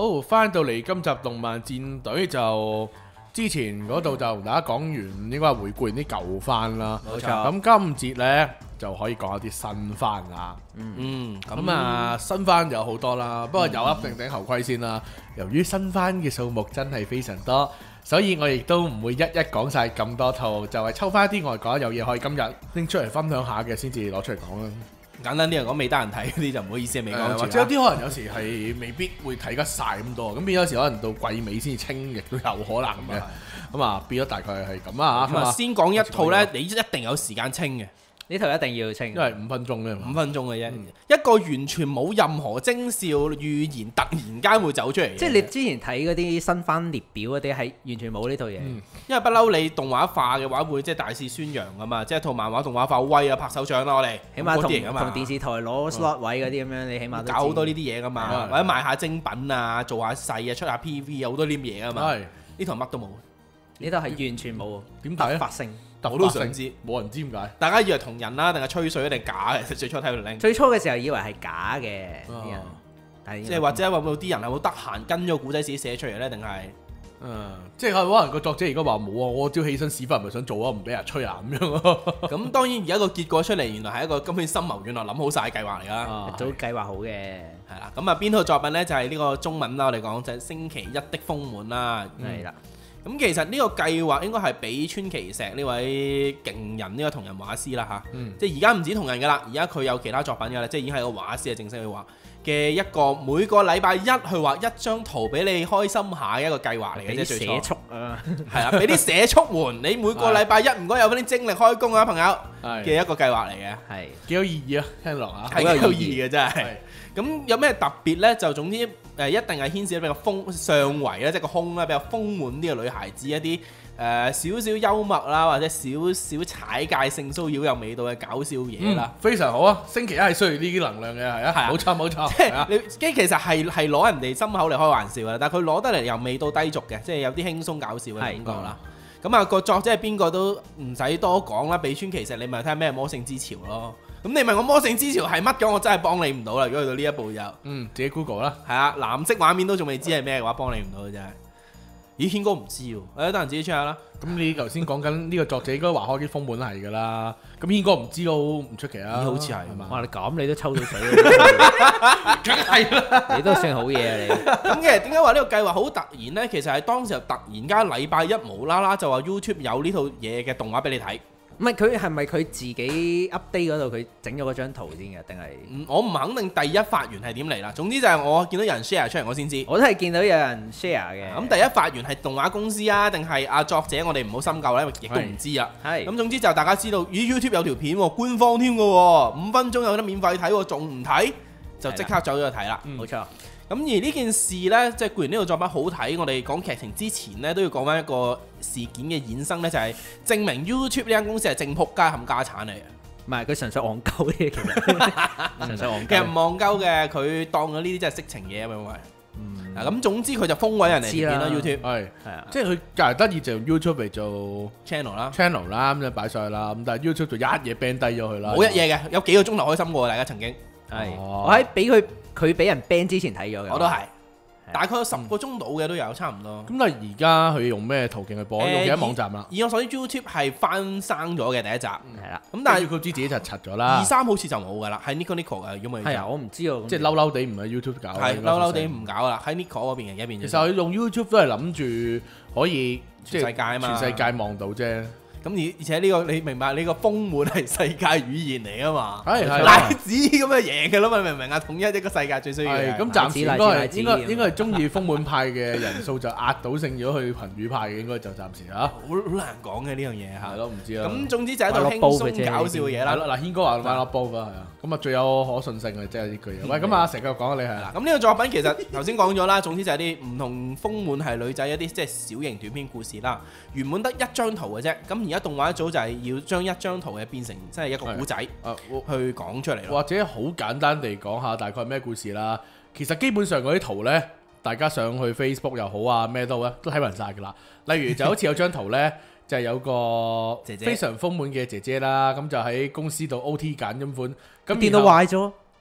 好，翻到嚟今集動漫戰隊就之前嗰度就同大家講完，應該係回顧完啲舊番啦。 冇錯。 咁今節呢就可以講一啲新番啦。咁啊，新番有好多啦，不過有一定頂頭盔先啦。由於新番嘅數目真係非常多，所以我亦都唔會一一講晒咁多套，就係抽翻一啲我講有嘢可以今日拎出嚟分享下嘅先至攞出嚟講啦。 簡單啲嚟講，未得閒睇嗰啲就唔好意思，未講住。 或者有啲可能有時係未必會睇得晒咁多，咁變有時可能到季尾先至清，亦都有可能嘅。咁啊，變咗大概係咁啊嚇。 先講一套呢，你一定有時間清嘅。 呢套一定要清， 因為5分鐘嘅 ，5分鐘嘅啫。一個完全冇任何徵兆預言，突然間會走出嚟。 即係你之前睇嗰啲新番列表嗰啲係完全冇呢套嘢。 因為不嬲你動畫化嘅話，會即係大肆宣揚噶嘛。即係套漫畫動畫化好威啊，拍手掌啦我哋。 起碼同電視台攞 slot 位嗰啲咁樣，你起碼搞好多呢啲嘢噶嘛。或者賣下精品啊，做下細啊，出下 PV 啊，好多呢啲嘢噶嘛。呢套乜都冇， 呢套係完全冇。 點解發性？ 我都想知， 冇人知點解。 大家以為同人啦，定係吹水定假嘅？最初睇到 link。 最初嘅時候以為係假嘅啲人， 但係即係或者話冇啲人係冇得閒跟咗個古仔自己寫出嚟咧，定係？ 即係可能個作者而家話冇啊，我朝起身屎忽唔係想做啊，唔俾人吹啊咁樣咯。 咁當然而家個結果出嚟，原來係一個今天深謀遠慮諗好晒計劃嚟㗎。 早計劃好嘅。 係啦，咁啊邊套作品咧就係呢個中文啦，我哋講就係星期一的豐滿啦。 係啦。 咁其實呢個計劃應該係俾川崎石呢位勁人呢個同人畫師啦嚇，即係而家唔止同人㗎啦，而家佢有其他作品㗎啦，即係已經係個畫師係正式去畫嘅一個每個禮拜一去畫一張圖俾你開心下嘅一個計劃嚟嘅啫，最初。 社畜啊， 係啦，俾啲社畜們，你每個禮拜一唔該有翻啲精力開工啊，朋友嘅一個計劃嚟嘅， 係幾有意義啊，聽落啊， 係幾有意義嘅真係。咁有咩特別呢？就總之一定係牽涉比較上圍咧，即係個胸咧比較豐滿啲嘅女孩子，一啲少少幽默啦，或者少少踩界性騷擾有味道嘅搞笑嘢啦。 非常好啊！星期一係需要呢啲能量嘅，係啊，冇錯冇錯。 即係你其實係攞人哋心口嚟開玩笑嘅，但係佢攞得嚟又未到低俗嘅，即係有啲輕鬆搞笑嘅感覺啦。咁啊個作者係邊個都唔使多講啦，俾川崎實你咪睇下咩魔性之潮咯。咁你問我魔性之潮係乜嘅，我真係幫你唔到啦。如果去到呢一步就自己 Google 啦。 係啊，藍色畫面都仲未知係咩嘅話，幫你唔到嘅真係。咦，軒哥唔知喎，等人自己 check 下啦。 咁你頭先講緊呢個作者應該畫開啲豐滿係㗎啦。咁軒哥唔知都唔出奇啊。 好似係係嘛？ 哇！你咁你都抽到水， 梗係啦， 你都算好嘢啊你。 咁嘅點解話呢個計劃好突然呢？其實係當時候突然間禮拜一無啦啦就話 YouTube 有呢套嘢嘅動畫俾你睇。 唔係佢係咪佢自己 update 嗰度佢整咗嗰張圖先嘅，定係？ 我唔肯定第一發源係點嚟啦。總之就係我見到有人 share 出嚟，我先知。 我都係見到有人 share 嘅。 咁第一發源係動畫公司啊，定係阿作者？我哋唔好深究啦，因為亦都唔知啊。 係。咁總之就大家知道，咦 YouTube 有條片喎，官方添嘅喎，5分鐘有得免費睇喎，仲唔睇？就即刻走咗去睇啦。 冇錯。 咁而呢件事呢，即係固然呢個作品好睇，我哋講劇情之前呢，都要講翻一個事件嘅衍生呢，就係證明 YouTube 呢間公司係正仆街冚家產嚟嘅。 唔係佢純粹戇鳩嘅，其實純粹戇鳩。 其實唔戇鳩嘅，佢當咗呢啲真係色情嘢啊嘛，因為咁總之佢就封位人哋片啦 YouTube。 係啊，即係佢隔日得意就用 YouTube 嚟做 channel 啦咁就擺上去啦。咁但係 YouTube 就一嘢 ban 低咗佢啦。 冇一嘢嘅，有幾個鐘頭開心過大家曾經。 係，我喺俾佢俾人 ban 之前睇咗嘅， 我都係，大概有10個鐘到嘅都有，差唔多。 咁但係而家佢用咩途徑去播？用幾多網站啦？ 以我所知 YouTube 係翻生咗嘅第一集， 係啦。 咁但係佢自己就拆咗啦。 2、3好似就冇㗎啦，喺 Nico 嘅，因為係啊，我唔知喎， 即係嬲嬲地唔係 YouTube 搞， 係嬲嬲地唔搞啦，喺 Nico 嗰邊嘅一邊。 其實佢用 YouTube 都係諗住可以全世界啊嘛， 全世界望到啫。 咁而且呢個你明白呢個豐滿係世界語言嚟啊嘛， 係奶子咁就贏嘅啦嘛，明唔明啊？統一一個世界最需要嘅。 咁暫時應該係中意豐滿派嘅人數就壓倒性咗去群魚派嘅，應該就暫時嚇。好難講嘅呢樣嘢嚇。 係咯，唔知啦。 咁總之就喺度輕鬆搞笑嘅嘢啦。 嗱，軒哥話買粒煲㗎係啊。咁啊最有可信性嘅即係呢句嘢。喂，咁啊成日講你係啦。 咁呢個作品其實頭先講咗啦，總之就係啲唔同豐滿係女仔一啲即係小型短篇故事啦。原本得一張圖嘅啫，咁而家動畫一組就係要將一張圖嘅變成即係一個古仔去講出嚟咯。 或者好簡單地講下大概咩故事啦。其實基本上嗰啲圖呢，大家上去 Facebook 又好啊咩都睇勻晒㗎啦。例如就好似有張圖呢，就係有個非常豐滿嘅姐姐啦，咁就喺公司度 OT 揀咁款，咁電腦壞咗。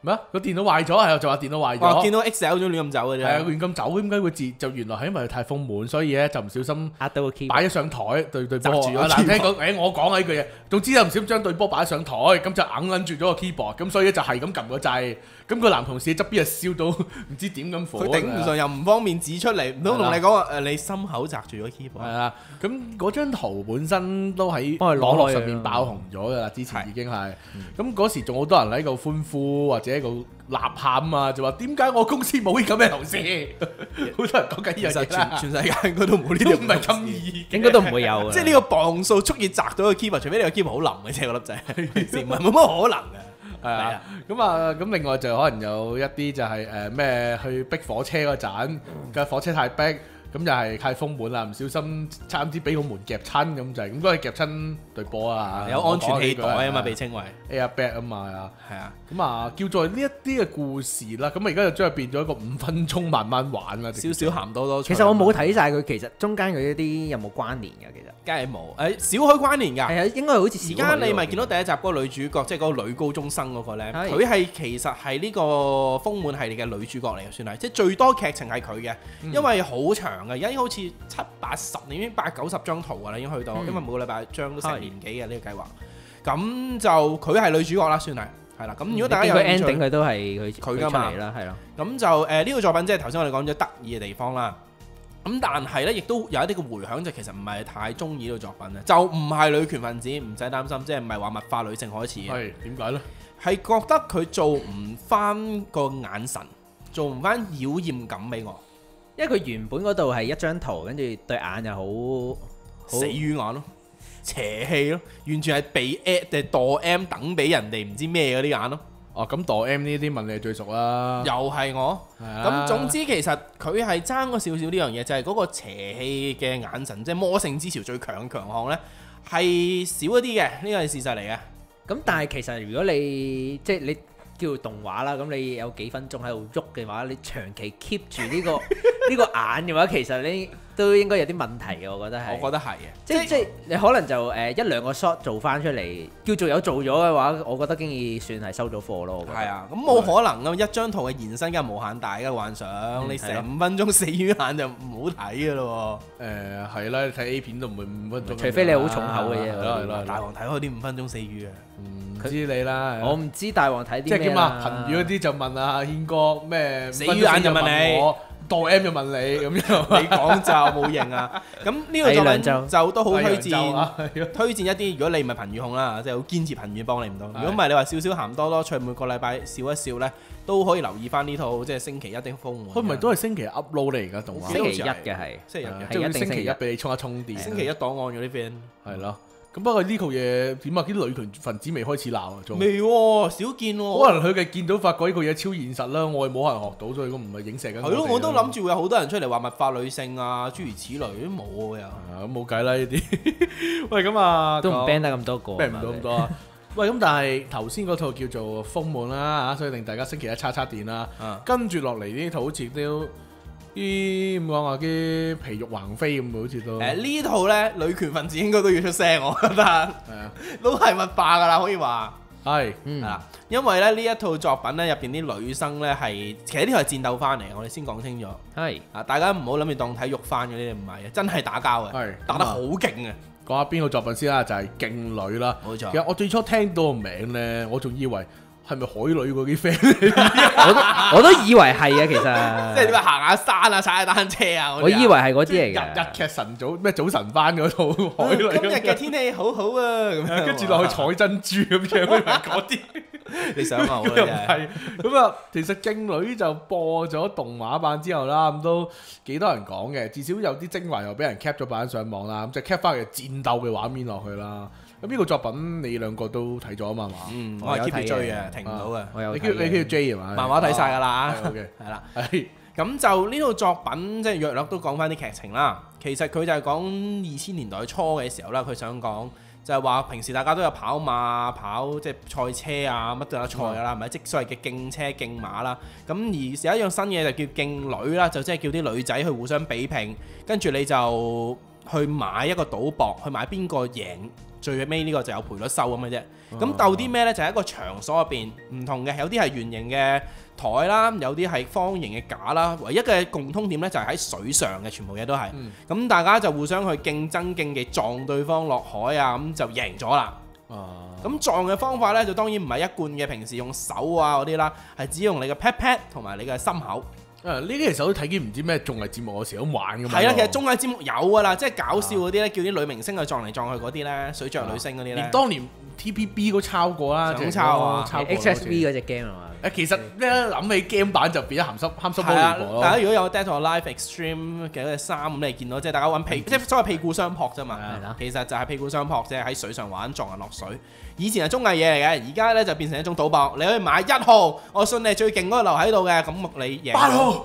咩啊？個電腦壞咗係就話電腦壞哇！ 咗。 見到 Excel 都亂咁走嘅啫。 係啊，亂咁走，點解會截？就原來係因為佢太豐滿，所以咧就唔小心壓到個 key， 擺咗上台對波。 擲住咗難聽 keyboard 講，我講呢句嘢，總之就唔小心將對波擺上台，咁就硬撚住咗個 keyboard，咁所以就係咁撳個掣。咁個男同事側邊就燒到唔知點咁火。 佢頂唔順又唔方便指出嚟，唔通同你講話你心口擲住咗 keyboard。 係啊，咁嗰張圖本身都喺幫佢攞去網絡上面爆紅咗㗎啦，之前已經係。咁嗰時仲好多人喺度歡呼或者喺度吶喊啊，就話點解我公司冇呢咁嘅同事？好多人講緊呢樣嘢啦。 全世界應該都冇呢啲都唔係咁易， 應該都唔會有嘅。 即係呢個磅數足以擲到個 keyboard，除非你個 keyboard 好腍嘅啫，個粒仔，唔係冇乜可能嘅。 係啊，咁另外就可能有一啲就係咩去逼火車嗰陣，架火車太逼，咁又係太豐滿啦，唔小心差啲俾個門夾親咁就係，咁嗰係夾親對波啊， 有安全氣袋啊嘛，被稱為 airbag 啊嘛， 係啊， 咁啊叫做呢一啲嘅故事啦，咁啊而家就將佢變咗一個5分鐘慢慢玩啦， 少少鹹多多。 其實我冇睇晒佢，其實中間嗰啲有冇關聯㗎？其實梗係冇，少許關聯㗎。 係啊，應該好似而家你咪見到第一集嗰個女主角，即係嗰個女高中生嗰個咧， 係佢係其實係呢個豐滿系列嘅女主角嚟嘅，算係，即係最多劇情係佢嘅，因為好長嘅，而家已經好似70-80，已經80-90張圖㗎啦，已經去到，因為每個禮拜張都成年幾嘅呢個計劃。咁就佢係女主角啦，算係啦。咁如果大家有興趣， 佢 ending 佢都係佢佢㗎嘛出嚟啦，係咯。 咁就呢個作品即係頭先我哋講咗得意嘅地方啦。咁但係咧，亦都有一啲嘅迴響，就其實唔係太中意呢個作品咧，就唔係女權分子，唔使擔心，即係唔係話物化女性開始嘅。 係點解呢？ 係覺得佢做唔翻個眼神，做唔翻妖豔感俾我， 因為佢原本嗰度係一張圖，跟住對眼又好死魚眼咯，邪氣咯，完全係被 at 定墮 M 等俾人哋唔知咩嗰啲眼咯。 哦，咁墮 M 呢啲問你係最熟啦。 又係我。咁總之其實佢係爭咗少少呢樣嘢，就係嗰個邪氣嘅眼神，即係魔性之潮最強項呢，係少一啲嘅，呢個係事實嚟嘅。 咁但係其實如果你即係你叫動畫啦，咁你有幾分鐘喺度喐嘅話，你長期 keep 住呢個呢個眼嘅話，其實你都應該有啲問題嘅，我覺得係。 我覺得係嘅， 即係你可能就一兩個 shot 做翻出嚟，叫做有做咗嘅話，我覺得經已算係收咗貨咯。 係啊，咁冇可能啊！一張圖嘅延伸梗係無限大嘅幻想，你成5分鐘死魚眼就唔好睇嘅咯喎。 係啦，睇 A 片都唔會5分鐘。 除非你好重口嘅嘢。 係啦， 大王睇開啲5分鐘死魚啊！ 唔知你啦。 我唔知大王睇啲咩啦。 即係點啊？頻語嗰啲就問阿軒哥咩？ 死魚眼就問你。 墮 M 就問你咁樣， 你講就冇認啊！咁呢個作品就都好推薦一啲。如果你唔係頻語控啦，即係好堅持頻語幫你唔到。如果唔係你話少少鹹多多趣，每個禮拜笑一笑咧，都可以留意翻呢套即係星期一的豐滿。 佢唔係都係星期 upload 嚟而家動畫？ 星期一嘅係， 星期日嘅， 即係星期一俾你充一充電。 星期一檔案嗰啲 friend 係咯。咁不過呢套嘢點啊？啲女權分子未開始鬧啊，仲未喎，少見喎。 可能佢哋見到發覺呢個嘢超現實啦，我哋冇可能學到，所以咁唔係影射緊。 係咯，我都諗住會有好多人出嚟話物化女性啊，諸如此類都冇喎又。 咁冇計啦呢啲。喂，咁啊都唔 ban 得咁多個 ，ban 唔到咁多啊。喂，咁但係頭先嗰套叫做豐滿啦嚇，所以令大家星期一叉電啦。跟住落嚟呢套好似都啲咁講話啲皮肉橫飛咁，好似都呢套咧女權分子應該都要出聲，我覺得係啊，都係物化噶啦，可以話係啦，因為咧呢一套作品咧入邊啲女生咧係其實呢套係戰鬥翻嚟，我哋先講清楚係啊，大家唔好諗住當睇肉翻嗰啲，唔係真係打交嘅，係打得好勁嘅。 講下邊個作品先啦，就係勁女啦， 冇錯。 其實我最初聽到個名咧，我仲以為係咪海女嗰啲 friend？ 我都以為係啊，其實即係點啊，行下山啊，踩下單車啊， 我以為係嗰啲嚟嘅。 日劇晨早咩早晨班嗰套海女， 今日嘅天氣好好啊，咁樣跟住落去採珍珠咁樣，以為嗰啲。 你想啊， 又唔係咁啊？其實勁女就播咗動畫版之後啦，咁都幾多人講嘅，至少有啲精華又俾人 cap 咗版上網啦，咁就 cap 翻佢戰鬥嘅畫面落去啦。咁呢個作品你兩個都睇咗啊嘛？ 我係 keep 住追嘅，停唔到嘅。 我有你 keep J 係嘛？ 漫畫睇晒㗎啦。 OK， 係啦。 係咁就呢套作品即係約略都講翻啲劇情啦。其實佢就係講2000年代初嘅時候啦，佢想講就係話平時大家都有跑馬、跑即係賽車啊，乜都有得賽㗎啦，係咪？即係所謂嘅競車、競馬啦。咁而有一樣新嘢就叫競女啦，就即係叫啲女仔去互相比拼，跟住你就去買一個賭博，去買邊個贏最尾呢個就有賠率收咁嘅啫。咁鬥啲咩呢？就係一個場所入邊唔同嘅，有啲係圓形嘅台啦，有啲係方形嘅架啦。唯一嘅共通點呢，就係喺水上嘅，全部嘢都係。咁大家就互相去競爭競技，撞對方落海啊，咁就贏咗啦。咁撞嘅方法呢，就當然唔係一貫嘅平時用手啊嗰啲啦，係只用你嘅 pat pat 同埋你嘅心口。 呢啲其實都睇見唔知咩綜藝節目嘅時候咁玩㗎嘛。 係啦，其實綜藝節目有㗎啦，即係搞笑嗰啲咧，叫啲女明星去撞嚟撞去嗰啲咧，水象女星嗰啲咧。連當年 TVB 都抄過啦， 想抄啊 ，HSV 嗰隻 game 係嘛？ 其實咧諗起 game 版就變咗鹹濕魔係力咯。 大家如果有 Dead or Alive Extreme 嘅嗰隻衫咁，你見到即係大家揾即係所謂屁股相撲啫嘛。其實就係屁股相撲啫，喺水上玩撞人落水。以前係綜藝嘢嚟嘅，而家咧就變成一種賭博。你可以買1號，我信你最勁嗰個留喺度嘅，咁你贏。8號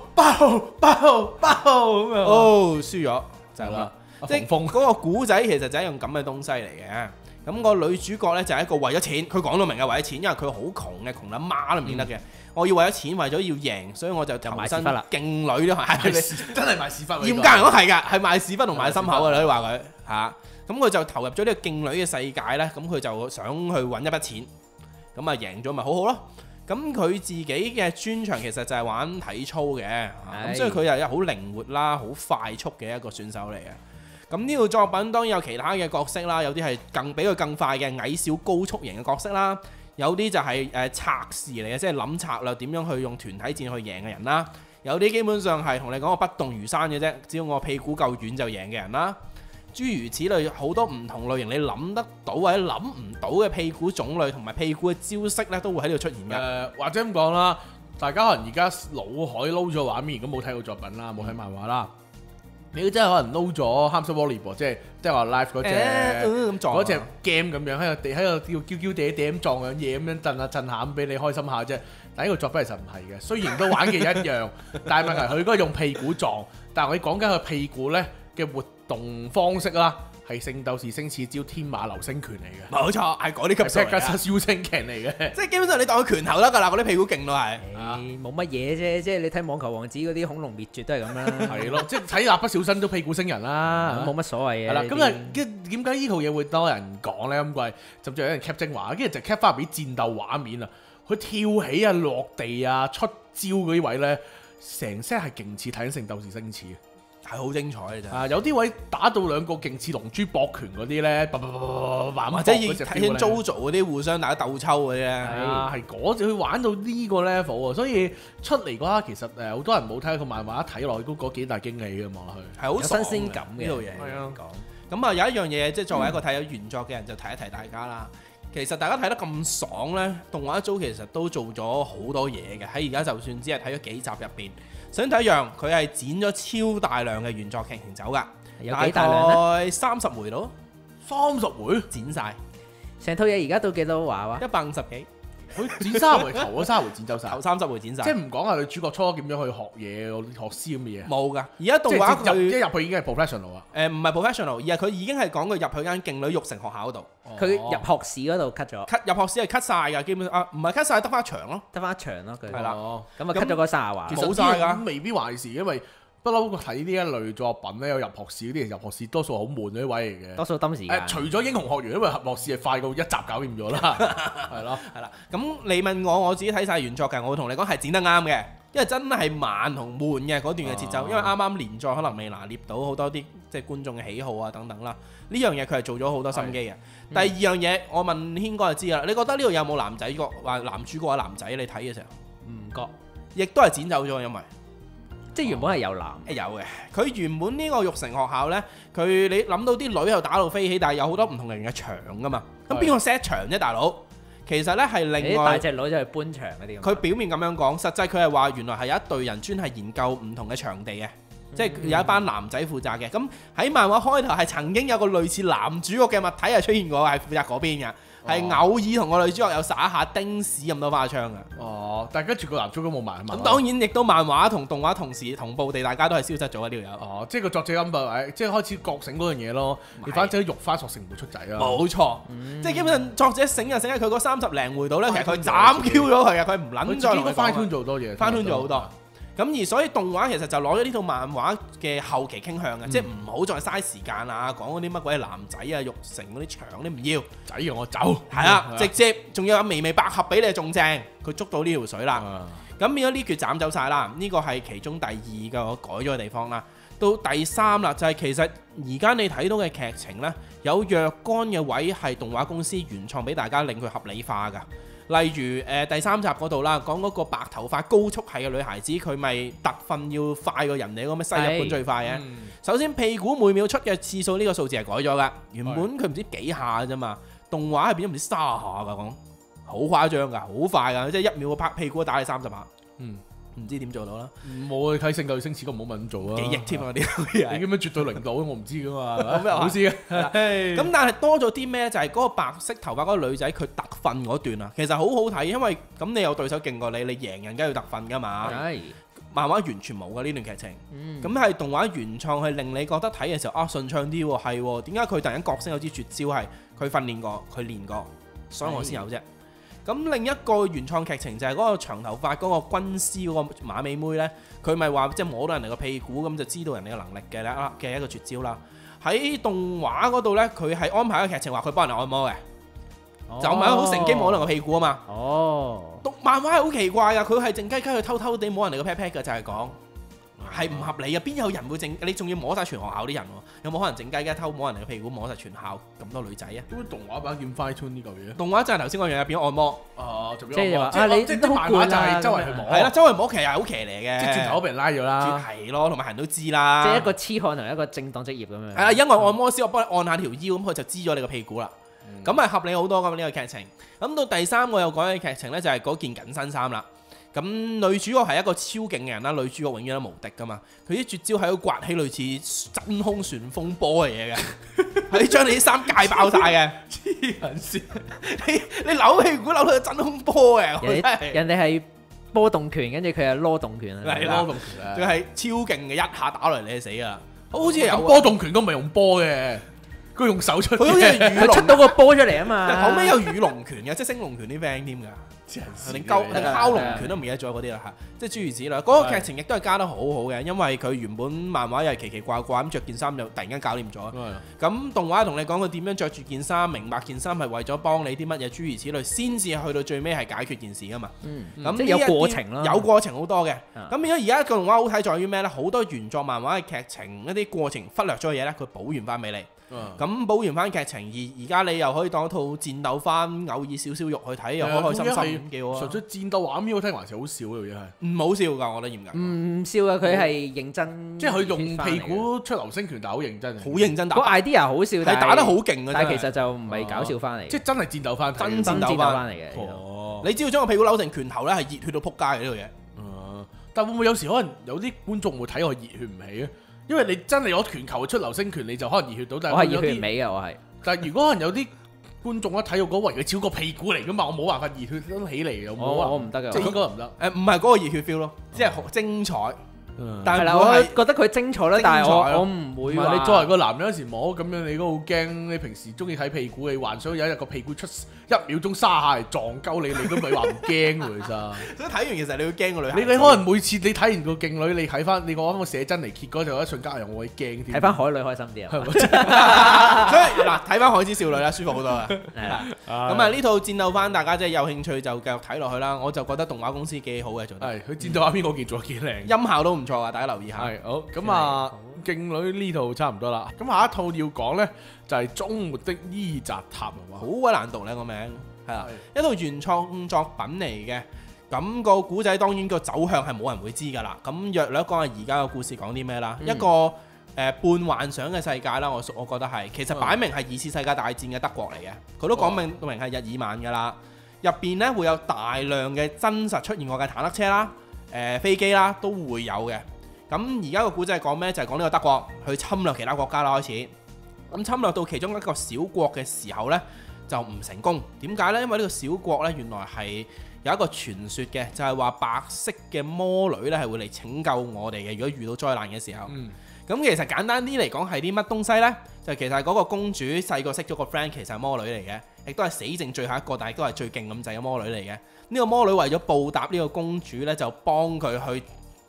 咁樣。哦，輸咗就係啦。即係嗰個古仔其實就係用咁嘅東西嚟嘅。咁個女主角咧就係一個為咗錢，佢講到明嘅為咗錢，因為佢好窮嘅，窮得媽都唔認得嘅。我要為咗錢，為咗要贏，所以我就投身勁女咯，係真係賣屎忽。 嚴格嚟講係㗎，係賣屎忽同賣心口嘅，你可以話佢嚇。咁佢就投入咗呢個勁女嘅世界咧，咁佢就想去揾一筆錢，咁啊贏咗咪好好咯。咁佢自己嘅專長其實就係玩體操嘅，咁所以佢又係好靈活啦、好快速嘅一個選手嚟嘅。咁呢套作品當然有其他嘅角色啦，有啲係比佢更快嘅矮小高速型嘅角色啦，有啲就係策士嚟嘅，即係諗策略點樣去用團體戰去贏嘅人啦，有啲基本上係同你講我不動如山嘅啫，只要我屁股夠遠就贏嘅人啦。諸如此類，好多唔同類型你諗得到或者諗唔到嘅屁股種類同埋屁股嘅招式咧，都會喺度出現嘅。 或者咁講啦，大家可能而家腦海撈咗畫面，如果冇睇過作品啦，冇睇漫畫啦。你真係可能撈咗 Hamster Volleyball，即係話 live 嗰隻 game 咁樣喺度叫嬌嬌嗲嗲咁撞兩嘢咁樣震下咁俾你開心下啫。但係呢個作品其實唔係嘅，雖然都玩嘅一樣，但係問題佢應該用屁股撞，但係我講緊佢屁股咧嘅活動方式啦，係聖鬥士星矢招天馬流星拳嚟嘅。 冇錯，係嗰啲級數嚟嘅。 超星拳嚟嘅， 即係基本上你當佢拳頭得㗎啦，嗰啲屁股勁到係。 冇乜嘢啫，即係你睇網球王子嗰啲恐龍滅絕都係咁啦。 係咯，即係睇蠟筆小新都屁股星人啦， 冇乜所謂嘅。 係啦，咁啊，點解呢套嘢會多人講咧？咁貴，甚至有人 cap 精華，跟住就 cap 翻入啲戰鬥畫面啊！佢跳起啊、落地啊、出招嗰啲位咧，成 set 係勁似睇緊聖鬥士星矢。 係好精彩嘅啫！ 有啲位打到兩個勁似龍珠搏拳嗰啲咧，或者睇緊 JoJo 嗰啲互相大家鬥抽嘅啫。 係嗰隻佢玩到呢個 level 啊！所以出嚟嗰刻其實好多人冇睇佢漫畫，一睇落去都嗰幾大驚喜嘅望落去， 係好新鮮感嘅呢套嘢。係啊，咁啊有一樣嘢，即係作為一個睇咗原作嘅人，就提一提大家啦。其實大家睇得咁爽咧，動畫組其實都做咗好多嘢嘅。喺而家就算只係睇咗幾集入邊。想睇一樣，佢係剪咗超大量嘅原作劇情走㗎， 有幾大量咧 ？30回到 30回剪晒， 成套嘢而家到幾多話 ？150幾， 佢剪30回，頭嗰30回剪走晒， 頭30回剪晒， 即係唔講係女主角初點樣去學嘢、學師咁嘅嘢。 冇㗎，而家動畫佢一入去已經係 professional 啊。 唔係 professional，而係佢已經係講佢入去間勁女育成學校嗰度。 佢入學試嗰度 cut 咗 ，cut 入學試係 cut 晒㗎，基本上唔係 cut 晒，得翻一場咯， 得翻一場咯。佢係啦， 咁啊 cut 咗嗰30話， 其實冇晒㗎，未必壞事，因為不嬲睇呢一類作品咧，有入學試嗰啲，入學試多數好悶嗰啲位嚟嘅，多數抌時間。 除咗英雄學院，因為入學試係快到一集搞掂咗啦，係咯， 係啦。咁你問我自己睇晒原作嘅，我會同你講係剪得啱嘅。因為真係慢同悶嘅嗰段嘅節奏，因為啱啱連載可能未拿捏到好多啲即係觀眾嘅喜好啊等等啦。呢樣嘢佢係做咗好多心機嘅。第二樣嘢，我問軒哥就知啦。你覺得呢度有冇男仔角話男主角或者男仔？你睇嘅時候唔覺， 亦都係剪走咗，因為即係原本係有男有嘅。佢原本呢個育成學校呢，佢你諗到啲女又打到飛起，但係有好多唔同類型嘅場噶嘛。咁邊個 set 場啫，大佬？其實咧係另外大隻佬就去搬場嗰啲。 佢表面咁樣講，實際佢係話原來係有一隊人專係研究唔同嘅場地嘅，即係有一班男仔負責嘅。咁喺漫畫開頭係曾經有個類似男主角嘅物體係出現過，係負責嗰邊嘅，係偶爾同個女主角有撒一下丁屎咁多花槍嘅。 哦，但係跟住個男主角冇埋。 咁當然亦都漫畫同動畫同時同步地，大家都係消失咗啊！呢度有。 哦，即係個作者咁啊，即係開始覺醒嗰樣嘢咯。你反正肉花索性唔會出仔啊。 冇錯，即係基本上作者醒就醒喺佢嗰30零回度咧，其實佢斬 Q 咗佢啊，佢唔撚再同佢翻 tune 做多嘢， 翻 tune 咗好多。 咁而所以動畫其實就攞咗呢套漫畫嘅後期傾向嘅，即係唔好再嘥時間啊，講嗰啲乜鬼男仔啊、育成嗰啲場你唔要， 仔讓我走， 係啦，直接仲要有微微百合俾你仲正，佢捉到呢條水啦。咁變咗呢橛斬走晒啦，呢個係其中第2個改咗嘅地方啦。到第3啦，就係其實而家你睇到嘅劇情呢，有若干嘅位係動畫公司原創俾大家令佢合理化㗎。例如第3集嗰度啦，講嗰個白頭髮高速係嘅女孩子，佢咪特訓要快過人哋嗰咩西日本最快嘅。首先屁股每秒出嘅次數呢個數字係改咗㗎，原本佢唔知幾下啫嘛，動畫係變咗唔知30下㗎，講好誇張㗎，好快㗎，即係1秒個拍屁股打你30下。唔知點做到啦， 冇去睇《聖鬥士星矢》，咁冇問咁做啊， 幾億添啊啲嘢， 你咁樣絕對零度，我唔知噶嘛，冇知嘅。 咁但係多咗啲咩？就係嗰個白色頭髮嗰個女仔，佢特訓嗰段啊，其實好好睇，因為咁你有對手勁過你，你贏人梗係要特訓噶嘛。漫畫完全冇噶呢段劇情，咁係動畫原創，係令你覺得睇嘅時候啊順暢啲喎，係喎，點解佢突然間角色有啲絕招係佢訓練過，佢練過，所以我先有啫。咁另一個原創劇情就係嗰個長頭髮嗰個軍師嗰個馬尾妹呢，佢咪話即係摸到人哋個屁股咁就知道人哋嘅能力嘅一個絕招啦。喺動畫嗰度呢，佢係安排一個劇情話佢幫人按摩嘅，就唔係好乘機摸人個屁股啊嘛。漫畫係好奇怪噶，佢係靜雞雞去偷偷地摸人哋個 pat pat 嘅，就係講係唔合理嘅。邊有人會你仲要摸晒全學校啲人喎？有冇可能靜雞雞偷摸人哋個屁股摸晒全校咁多女仔啊？ 咁動畫版點 fine tune 呢嚿嘢？ 動畫就係頭先嗰樣嘢變咗按摩， 即係話你即係漫畫就係周圍去摸， 係啦，周圍摸其實係好騎呢嘅， 即係轉頭俾人拉咗啦， 係咯，同埋人都知啦， 即係一個痴漢同一個正當職業咁樣。 係啦，因為按摩師我幫你按下條腰，咁佢就知咗你個屁股啦。咁係合理好多㗎嘛呢個劇情。咁到第3個又講嘅劇情呢，就係嗰件緊身衫啦。咁女主角係一個超勁嘅人啦，女主角永遠都無敵㗎嘛。佢啲絕招係要刮起類似真空旋風波嘅嘢嘅，係將你啲衫戒爆晒嘅。黐撚線，你扭屁股扭到真空波嘅， 人哋係波動拳，跟住佢係攞動拳啊， 係啦，佢係超勁嘅，一下打落嚟你就死啊！好似有波動拳都唔係用波嘅。佢用手出， 佢好似佢出到個波出嚟啊嘛！ 後尾有羽龍拳嘅，即係升龍拳啲 friend 添㗎，連敲龍拳都唔記得咗嗰啲啦嚇，即係諸如此類。嗰個劇情亦都係加得好好嘅，因為佢原本漫畫又係奇奇怪怪咁着件衫，就突然間搞掂咗。咁動畫同你講佢點樣着住件衫，明白件衫係為咗幫你啲乜嘢諸如此類，先至去到最尾係解決件事㗎嘛。咁即係有過程咯， 有過程好多嘅。咁變咗而家個動畫好睇在於咩呢？好多原作漫畫嘅劇情一啲過程忽略咗嘅嘢呢，佢補完翻俾你。咁補完翻劇情，而家你又可以當一套戰鬥翻，偶爾少少肉去睇，又開開心心，幾好啊！ 純粹戰鬥畫面好聽，還是好笑嘅嘢係？ 唔好笑㗎，我覺得嚴格。 唔笑㗎，佢係認真。 即係佢用屁股出流星拳，但係好認真。 好認真打。 個 idea 好笑， 係打得好勁嘅， 但係其實就唔係搞笑翻嚟。 即係真係戰鬥翻， 真戰鬥翻嚟嘅。 你只要將個屁股扭成拳頭咧，係熱血到撲街嘅呢個嘢。 但會唔會有時可能有啲觀眾會睇我熱血唔起咧？因為你真係攞拳球出流星拳，你就可能熱血到。但係我係熱血尾嘅，我係。但係如果可能有啲觀眾一睇到嗰圍佢超個屁股嚟噶嘛，我冇辦法熱血得起嚟嘅。 我唔得嘅， 即係應該唔得。 唔係嗰個熱血 feel 咯，即係精彩。 但係我覺得佢精彩啦，但係我唔會話。 你作為個男人有時摸咁樣，你都好驚。你平時中意睇屁股，你幻想有一日個屁股出1秒鐘30下嚟撞鳩你，你都咪話唔驚喎，其實。所以睇完其實你會驚個女。你可能每次你睇完個勁女，你睇翻你講翻個寫真嚟揭嗰陣，一瞬間又我會驚添。 睇翻海女開心啲啊！ 所以嗱，睇翻海之少女啦，舒服好多啊。係啦。咁啊，呢套戰鬥番大家即係有興趣就繼續睇落去啦。我就覺得動畫公司幾好嘅做得。係，佢戰鬥畫面嗰件做得幾靚，音效都唔錯啊！大家留意下。係好咁啊，勁女呢套差唔多啦。咁下一套要講呢，就係《終末的伊澤塔》好鬼難讀呢個名，係啦，一套原創作品嚟嘅。咁個古仔當然個走向係冇人會知㗎啦。咁約略講下而家個故事講啲咩啦？一個半幻想嘅世界啦，我覺得係其實擺明係2次世界大戰嘅德國嚟嘅。佢都講明係日耳曼㗎啦。入邊呢會有大量嘅真實出現過嘅坦克車啦、飛機啦都會有嘅。咁而家個古仔係講咩？就係講呢個德國去侵略其他國家啦。開始咁侵略到其中一個小國嘅時候呢，就唔成功。點解呢？因為呢個小國呢，原來係有一個傳說嘅，就係話白色嘅魔女呢係會嚟拯救我哋嘅。如果遇到災難嘅時候，咁其實簡單啲嚟講係啲乜東西呢？就其實係嗰個公主細個識咗個 friend，其實係魔女嚟嘅，亦都係死剩最後一個，但係都係最勁咁滯嘅魔女嚟嘅。呢個魔女為咗報答呢個公主呢，就幫佢去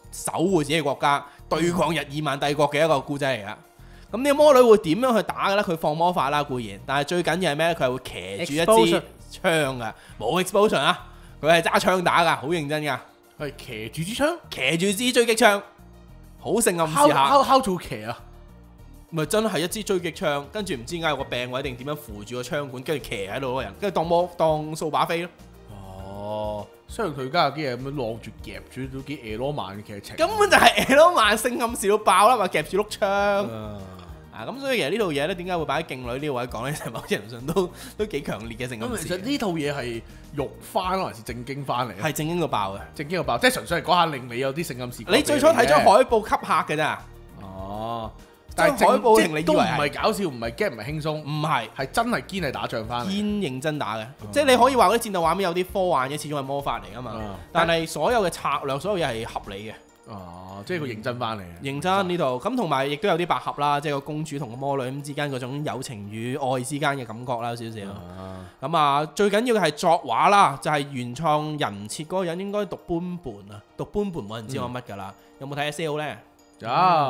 守護自己嘅國家，對抗日耳曼帝國嘅一個故仔嚟㗎。咁呢個魔女會點樣去打嘅咧？佢放魔法啦固然，但係最緊要係咩咧？佢係會騎住一支槍㗎，冇 explosion 啊！佢係揸槍打㗎，好認真㗎。 係騎住支槍， 騎住支追擊槍，好性暗示下。 敲做騎啊！ 咪真係一支追擊槍，跟住唔知點解有個病位定點樣扶住個槍管，跟住騎喺度嗰個人，跟住當掃把飛咯。 哦，雖然佢家有啲嘢咁樣晾住夾住都幾誒羅曼嘅劇情， 根本就係誒羅曼性暗示到爆啦，咪夾住碌槍。咁所以其實呢套嘢咧，點解會擺喺勁女呢個位講咧？其實某程度上都幾強烈嘅性暗示。 咁其實呢套嘢係肉翻還是正經翻嚟？ 係正經到爆嘅， 正經到爆，即係純粹係嗰下令你有啲性暗示。 你最初睇咗海報吸客嘅咋？ 哦。但係海報令你以為都唔係搞笑，唔係 get，唔係輕鬆， 唔係， 係真係堅係打仗翻嚟， 堅認真打嘅。即係你可以話嗰啲戰鬥畫面有啲科幻嘅，始終係魔法嚟噶嘛。但係所有嘅策略，所有嘢係合理嘅。 哦，即係佢認真翻嚟嘅。 認真呢度咁，同埋亦都有啲百合啦，即係個公主同個魔女咁之間嗰種友情與愛之間嘅感覺啦，有少少。咁啊，最緊要嘅係作畫啦，就係原創人設嗰個人應該讀搬盤啊，讀搬盤冇人知我乜㗎啦。有冇睇 SAO 咧？ 有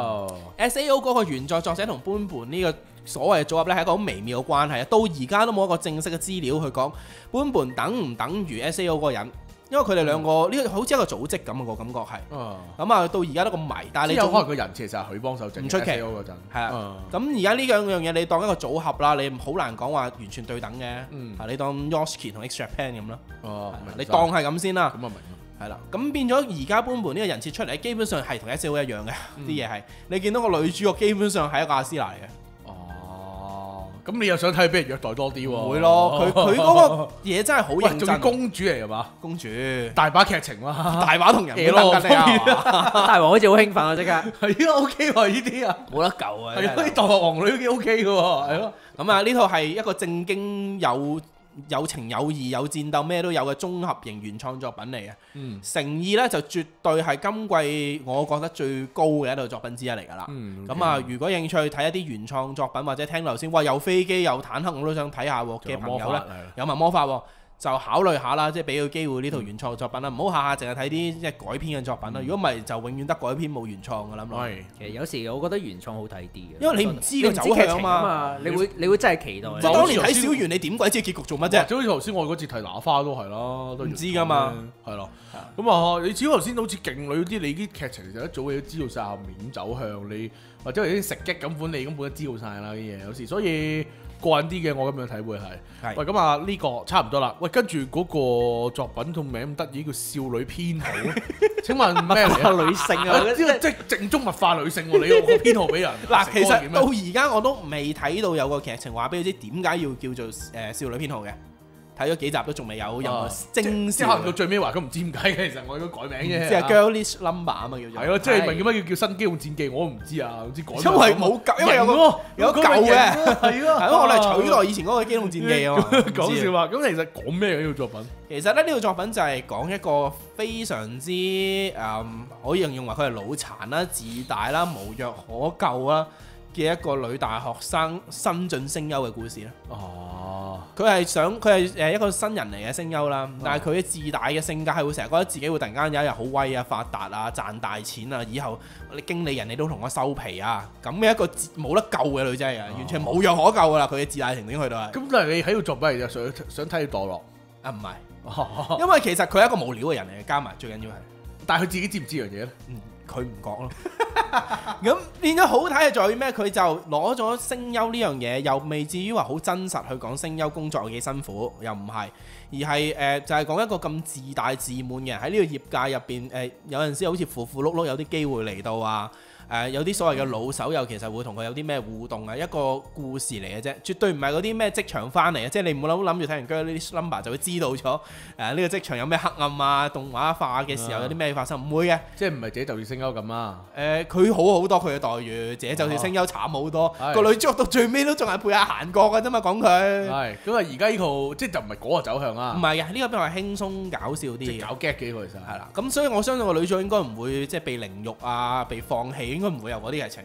SAO 嗰個原作作者同搬盤呢個所謂嘅組合咧，係一個好微妙嘅關係啊！到而家都冇一個正式嘅資料去講搬盤等唔等於 SAO 嗰個人，因為佢哋兩個呢個好似一個組織咁個感覺係。咁啊，到而家都咁迷，但係你有可能個人其實係佢幫手整， 唔出奇嗰陣係啊。咁而家呢兩樣嘢你當一個組合啦，你好難講話完全對等嘅。你當 Yoshiki 同 X Japan 咁啦。你當係咁先啦。 咁啊明。 係啦，咁變咗而家搬盤呢個人設出嚟，基本上係同 SAO 一樣嘅啲嘢係。你見到個女主角基本上係一個阿斯娜嚟嘅。 哦，咁你又想睇佢俾人虐待多啲喎？ 唔會咯，佢嗰個嘢真係好認真。 仲要公主嚟㗎嘛？ 公主大把劇情啦， 大把同人嘢咯， 大王好似好興奮啊！即刻係啊 OK 喎，呢啲啊冇得救啊！ 係咯，啲大學王女都幾 OK 嘅喎，係咯。 咁啊，呢套係一個正經有情有義有戰鬥咩都有嘅綜合型原創作品嚟嘅。誠意咧就絕對係今季我覺得最高嘅一套作品之一嚟㗎啦。咁啊，如果興趣睇一啲原創作品或者聽頭先，哇有飛機有坦克我都想睇下嘅朋友咧，有埋魔法喎。就考慮下啦，即係俾個機會呢套原創作品啦，唔好下下淨係睇啲即係改編嘅作品啦。如果唔係就永遠得改編冇原創㗎啦。 其實有時我覺得原創好睇啲嘅， 因為你唔知個走向啊嘛， 你會真係期待。 即係當年睇小圓，你點鬼知結局做乜啫？ 就好似頭先我嗰次睇拿花都係啦，都唔知㗎嘛， 係咯。咁啊，你只要頭先好似勁女嗰啲，你啲劇情其實一早你都知道晒後面點走向，你或者係啲食擊咁款，你根本都知道晒啦啲嘢。有時所以。過癮啲嘅，我咁樣睇會係。喂，咁啊呢個差唔多啦。喂，跟住嗰個作品個名咁得意叫少女編號。請問咩嚟啊？ 女性啊， 即係正宗物化女性喎！你個編號俾人嗱，其實到而家我都未睇到有個劇情話俾你知點解要叫做少女編號嘅。睇咗幾集都仲未有任何徵兆， 到最尾話佢唔知點解嘅，其實我應該改名啫。 即係 Girlish Number 啊嘛叫做。 係咯，即係問點解叫新機動戰記，我都唔知啊，唔知改。 因為冇舊，因為有舊嘅，係咯，係咯，我哋係取代以前嗰個機動戰記啊嘛。 講笑話，咁其實講咩嘅呢套作品？ 其實咧呢套作品就係講一個非常之可以形容為佢係腦殘啦、自大啦、無藥可救啦嘅一個女大學生新晉聲優嘅故事啦。佢係一個新人嚟嘅聲優啦，但係佢嘅自大嘅性格係會成日覺得自己會突然間有一日好威啊、發達啊、賺大錢啊，以後你經理人你都同我收皮啊，咁嘅一個冇得救嘅女仔啊，完全冇藥可救噶啦，佢嘅自大程度去到係。 咁但係你喺度作品嚟就想睇佢墮落啊？唔係，因為其實佢係一個冇料嘅人嚟嘅，加埋最緊要係， 但係佢自己知唔知樣嘢咧？ 佢唔講咯。咁變咗好睇係在於咩？佢就攞咗聲優呢樣嘢，又未至於話好真實去講聲優工作幾辛苦，又唔係，而係就係講一個咁自大自滿嘅人喺呢個業界入邊有陣時好似符符碌碌有啲機會嚟到啊。有啲所謂嘅老手又其實會同佢有啲咩互動啊？一個故事嚟嘅啫，絕對唔係嗰啲咩職場翻嚟嘅，即係你唔好諗住睇完 Girlish Number 就會知道咗呢個職場有咩黑暗啊，動畫化嘅時候有啲咩發生，唔會嘅， 即係唔係自己就似聲優咁啊？ 佢好好多佢嘅待遇，自己就似聲優慘好多，個女主角到最尾都仲係配下韓國嘅啫嘛，講佢。係咁啊！而家呢套即係就唔係嗰個走向啦。 唔係嘅，呢個比較輕鬆搞笑啲嘅， 搞 get 嘅呢個其實係啦。咁所以我相信個女主角應該唔會即係被凌辱啊，被放棄。應該唔會有嗰啲劇情，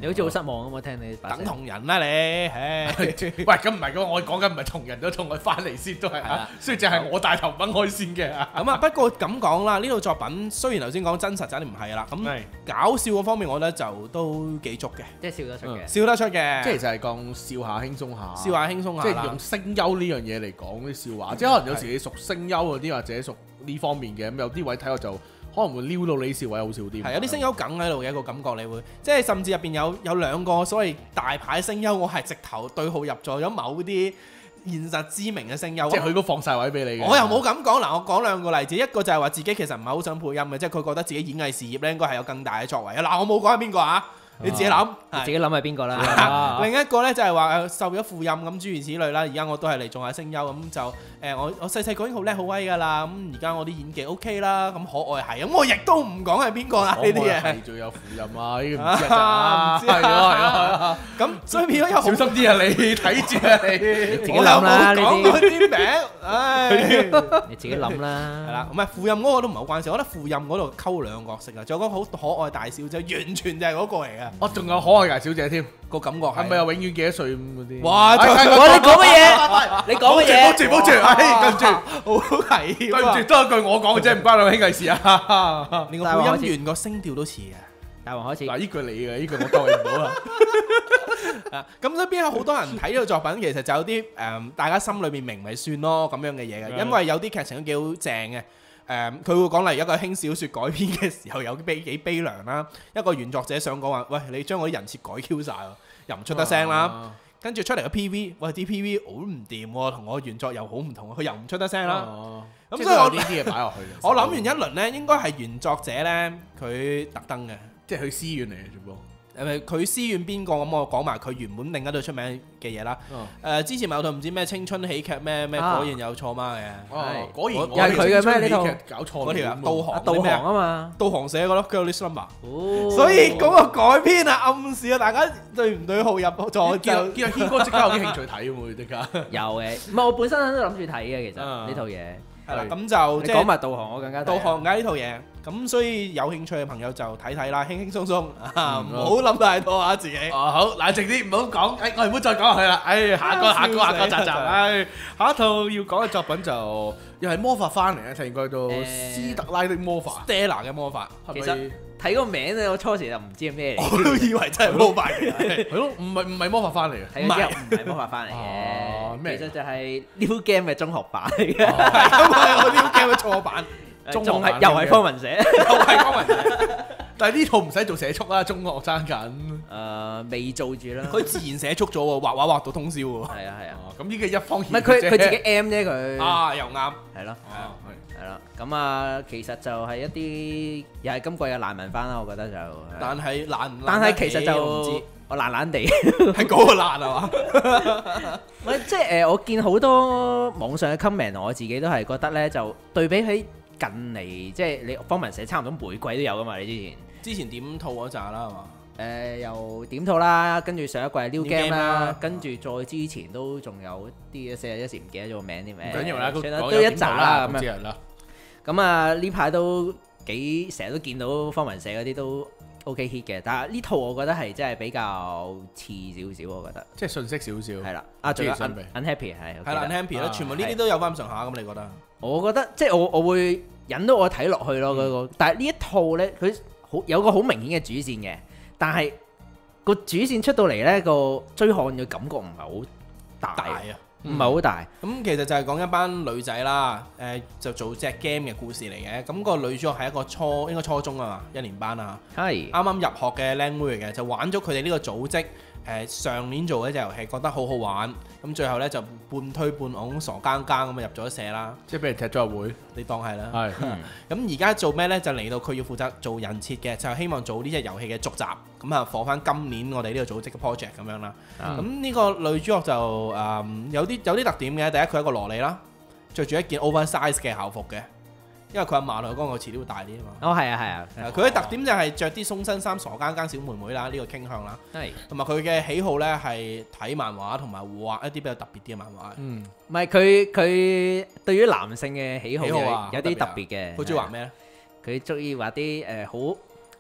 你好似好失望咁，我聽你把聲等同人啦你，唉， 喂，咁唔係我講緊唔係同人都同佢翻嚟先都係啊，所以就係我帶頭分開先嘅。 咁啊，不過咁講啦，呢套作品雖然頭先講真實就一定唔係啦，咁搞笑嗰方面我覺得就都幾足嘅， 即係笑得出嘅。 笑得出嘅， 即係就係講笑下輕鬆下， 笑下輕鬆下啦即係用聲優呢樣嘢嚟講啲笑話，即係可能有時你熟聲優嗰啲或者熟呢方面嘅，咁有啲位睇落就可能會撩到你笑位好少啲。 係有啲聲優梗喺度嘅一個感覺，你會即係甚至入邊有兩個所謂大牌聲優，我係直頭對號入座咗某啲現實知名嘅聲優， 即係佢都放晒位俾你嘅。 我又冇咁講嗱，我講兩個例子，一個就係話自己其實唔係好想配音嘅，即係佢覺得自己演藝事業咧應該係有更大嘅作為啊！嗱，我冇講係邊個啊？你自己諗， 你自己諗係邊個啦？ 另一個咧就係話受咗副音咁諸如此類啦。而家我都係嚟做下聲優咁就我細細個已經好叻好威㗎啦。咁而家我啲演技 OK 啦，咁可愛係咁，我亦都唔講係邊個啦呢啲嘢。 係仲有副音啊！呢個唔知啊，係咯。咁所以變咗有小心啲啊！你睇住啊！你自己諗啦，呢講嗰啲啲名，唉， 你自己諗啦。 係啦，唔係副音嗰個都唔係好關事，我覺得副音嗰度溝兩個角色啊，仲有個好可愛大小姐，完全就係嗰個嚟嘅。 我仲有可愛嘅小姐添， 個感覺係咪又永遠幾多歲咁嗰啲？ 哇！ 你講乜嘢？你講乜嘢？ 保住，跟住好危險對唔住，多一句我講嘅啫，唔關兩兄弟事啊！ 連個配音員個聲調都似啊！ 大王開始嗱，呢句你嘅，呢句我救你唔到啦。 咁所以邊有好多人睇呢個作品，其實就有啲大家心裏面明咪算咯咁樣嘅嘢嘅，因為有啲劇情都幾好正嘅。佢會講例如一個輕小説改編嘅時候有幾悲涼啦，一個原作者想講話，喂，你將我啲人設改 Q 晒喎，又唔出得聲啦。跟住出嚟個 PV，喂，啲 PV 好唔掂喎，同我原作又好唔同，佢又唔出得聲啦。咁所以我呢啲嘢擺落去。 我諗完一輪呢，應該係原作者呢，佢特登嘅， 即係去私院嚟嘅啫噃。 佢私怨邊個咁？我講埋佢原本另一隊出名嘅嘢啦。之前咪有套唔知咩青春喜劇咩果然有錯嗎嘅。 果然又係佢嘅咩？呢套搞錯嗰條導航啊嘛， 導航寫嘅咯 Girlish Number。所以嗰個改編啊，暗示啊，大家對唔對號入座？ 見阿軒哥即刻有啲興趣睇喎，即刻。 有嘅，唔係我本身都諗住睇嘅，其實呢套嘢。 係啦，咁就即係講埋導航，我更加導航㗎呢套嘢。咁所以有興趣嘅朋友就睇睇啦，輕輕鬆鬆，唔好諗太多啊自己。 好冷靜啲，唔好講，我哋唔好再講落去啦。下個集。下一套要講嘅作品就又係魔法翻嚟嘅，應該都斯特拉的魔法 Stella 嘅魔法。 其實睇個名咧，我初時就唔知係咩嚟。 我都以為真係魔法嚟嘅。 係咯，唔係魔法翻嚟嘅。 睇咗之後唔係魔法翻嚟嘅，其實就係 New Game 嘅中學版嚟嘅。 咁係我 New Game 嘅錯版。 仲係又係方文社， 又係方文社， 但係呢套唔使做社畜啦，中學爭緊。 未做住啦。 佢自然社畜咗喎，畫到通宵喎。 係啊。 咁呢個一方唔係佢自己 M 啫佢。 又啱。 係咯。係啦。咁其實就係一啲又係今季嘅爛文番啦，我覺得就。 但係爛唔爛？ 但係其實就我爛爛地， 係嗰個爛係嘛？ 唔係即係我見好多網上嘅 comment，我自己都係覺得咧，就對比起近嚟，即係你方文社差唔多每季都有噶嘛？你之前點套嗰扎啦係嘛？ 又點套啦，跟住上一季係 New Game 啦，跟住再之前都仲有啲41時唔記得咗個名啲咩？ 唔緊要啦， 都一集啦咁樣。 咁呢排都成日都見到方文社嗰啲都 OK hit 嘅，但係呢套我覺得係真係比較似少少，我覺得。 即係信息少少。 係啦，仲有 Unhappy 係啦 Unhappy 啦，全部呢啲都有翻咁上下咁，你覺得？ 我覺得即係我會引到我睇落去咯，嗰個。但係呢一套咧，佢有個好明顯嘅主線嘅，但係個主線出到嚟咧，個追看嘅感覺唔係好大啊，唔係好大。 咁其實就係講一班女仔啦，就做隻 game 嘅故事嚟嘅。咁個女主角係一個應該初中啊嘛，1年班啊，啱啱入學嘅靚妹嚟嘅，就玩咗佢哋呢個組織。上年做嘅隻遊戲覺得好好玩，咁最後呢，就半推半擁傻更更咁入咗社啦， 即係俾人踢咗入會， 你當係啦。 係。 咁而家做咩呢？就嚟到佢要負責做人設嘅，就希望做呢隻遊戲嘅續集，咁啊放翻今年我哋呢個組織嘅 project 咁樣啦。咁呢個女主角就有啲特點嘅，第一佢係一個蘿莉啦，着住一件 oversize 嘅校服嘅。因為佢阿嫲同佢講，我遲啲會大啲啊嘛。 係啊。 佢嘅特點就係着啲鬆身衫，傻更更小妹妹啦，呢個傾向啦。同埋佢嘅喜好呢係睇漫畫同埋畫一啲比較特別啲嘅漫畫。 唔係佢對於男性嘅喜好有啲特別嘅。 佢中意畫咩呢？ 佢中意畫啲好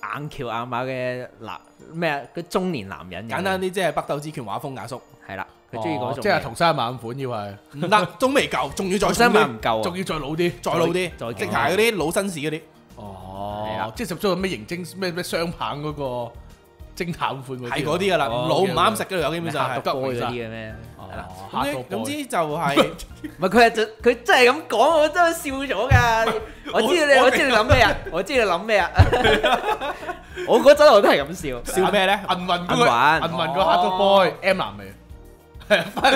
硬橋硬馬嘅咩啊？嗰中年男人簡單啲即係北斗之拳畫風阿叔， 係啦，佢中意嗰種。 即係同生猛款要係唔得，仲未夠，仲要再新重啲， 馬唔夠啊， 仲要再老啲， 再老啲， 再即係嗰啲老紳士嗰啲。 係啦即係十足咩刑偵咩雙棒嗰個偵探款嗰啲， 係嗰啲噶啦，老唔啱食嗰度有基本上係。 得嗰啲嘅咩？ 係啦， 總之就係唔係佢真係咁講，我真係笑咗㗎。我知你諗咩啊？我知你諗咩啊？我嗰陣我都係咁笑。 笑咩咧？ 銀魂嗰個銀魂個 Hard Boy M 男嚟，係啊，翻